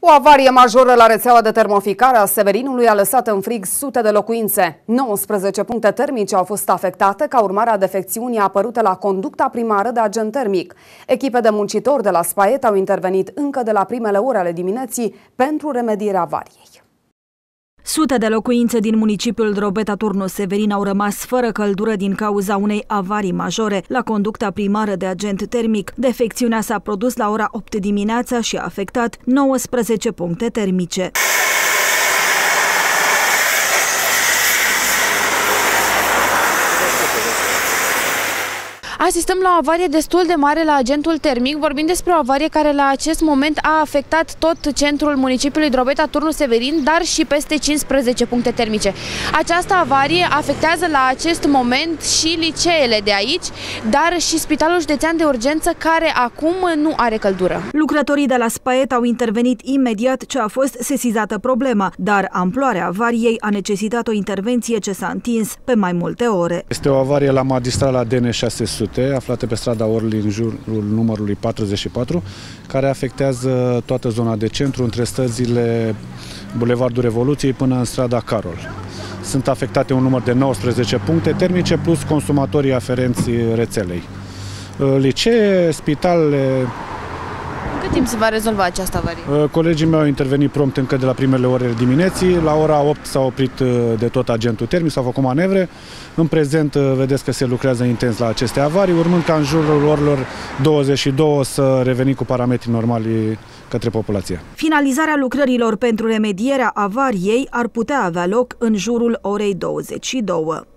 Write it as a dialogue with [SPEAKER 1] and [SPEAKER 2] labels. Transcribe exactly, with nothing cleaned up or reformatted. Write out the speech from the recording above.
[SPEAKER 1] O avarie majoră la rețeaua de termoficare a Severinului a lăsat în frig sute de locuințe. nouăsprezece puncte termice au fost afectate ca urmare a defecțiunii apărute la conducta primară de agent termic. Echipe de muncitori de la Spaiet au intervenit încă de la primele ore ale dimineții pentru remedierea avariei.
[SPEAKER 2] Sute de locuințe din municipiul Drobeta-Turnul Severin au rămas fără căldură din cauza unei avarii majore la conducta primară de agent termic. Defecțiunea s-a produs la ora opt dimineața și a afectat nouăsprezece puncte termice.
[SPEAKER 3] Asistăm la o avarie destul de mare la agentul termic. Vorbim despre o avarie care la acest moment a afectat tot centrul municipiului Drobeta-Turnul Severin, dar și peste cincisprezece puncte termice. Această avarie afectează la acest moment și liceele de aici, dar și Spitalul Județean de Urgență, care acum nu are căldură.
[SPEAKER 2] Lucrătorii de la Spaiet au intervenit imediat ce a fost sesizată problema, dar amploarea avariei a necesitat o intervenție ce s-a întins pe mai multe ore.
[SPEAKER 4] Este o avarie la magistrala D N șase sute, aflată pe strada Orly în jurul numărului patruzeci și patru, care afectează toată zona de centru, între străzile Bulevardul Revoluției până în strada Carol. Sunt afectate un număr de nouăsprezece puncte termice plus consumatorii aferenți rețelei. Licee, spitale.
[SPEAKER 3] În cât timp se va rezolva această avarie?
[SPEAKER 4] Colegii mei au intervenit prompt încă de la primele ore dimineții. La ora opt s-a oprit de tot agentul termic, s-au făcut manevre. În prezent vedeți că se lucrează intens la aceste avarii, urmând ca în jurul orelor douăzeci și două să revenim cu parametrii normali către populație.
[SPEAKER 2] Finalizarea lucrărilor pentru remedierea avariei ar putea avea loc în jurul orei douăzeci și două.